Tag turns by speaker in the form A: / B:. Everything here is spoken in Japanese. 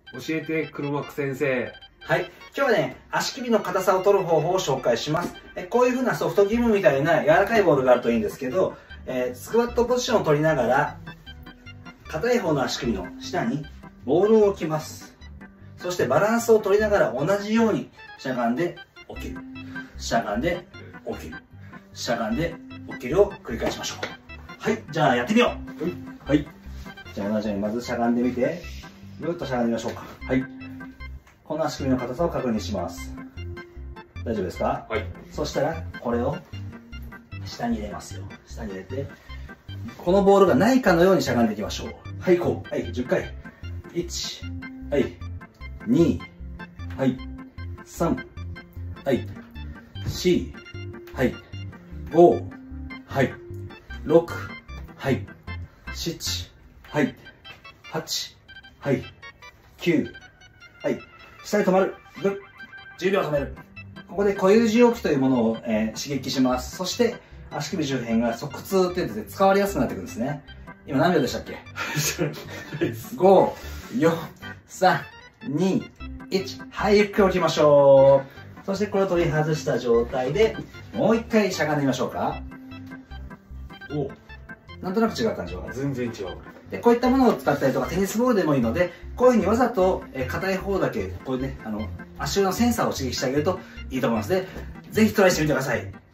A: 教えて黒幕先生。
B: はい。今日はね、足首の硬さを取る方法を紹介します。こういう風なソフトギムみたいな柔らかいボールがあるといいんですけど、スクワットポジションを取りながら、硬い方の足首の下にボールを置きます。そしてバランスを取りながら同じようにしゃがんで起きる。しゃがんで起きる。しゃがんで起きるを繰り返しましょう。はい。じゃあやってみよう。はい。じゃあ同じようにまずしゃがんでみて、ぐっとしゃがんでみましょうか。はい。この足首の硬さを確認します。大丈夫ですか？
A: はい。
B: そしたら、これを下に入れますよ。下に入れて、このボールがないかのようにしゃがんでいきましょう。はい、こう。はい、10回。1、はい、2、はい、3、はい、4、はい、5、はい、6、はい、7、はい、8、はい、9、はい、下に止まる。10秒止める。ここで小 U 字置きというものを、刺激します。そして足首周辺が側屈っていうんで使われやすくなっていくんですね。今何秒でしたっけ？ 5、4、3、2、1。はい、ゆっくり起きましょう。そしてこれを取り外した状態で、もう一回しゃがんでみましょうか。
A: お、
B: なんとなく違う感じは。
A: 全然違う。
B: で、こういったものを使ったりとか、テニスボールでもいいので、こういうふうにわざと硬い方だけ、こういうね、足裏のセンサーを刺激してあげるといいと思いますので、ぜひトライしてみてください。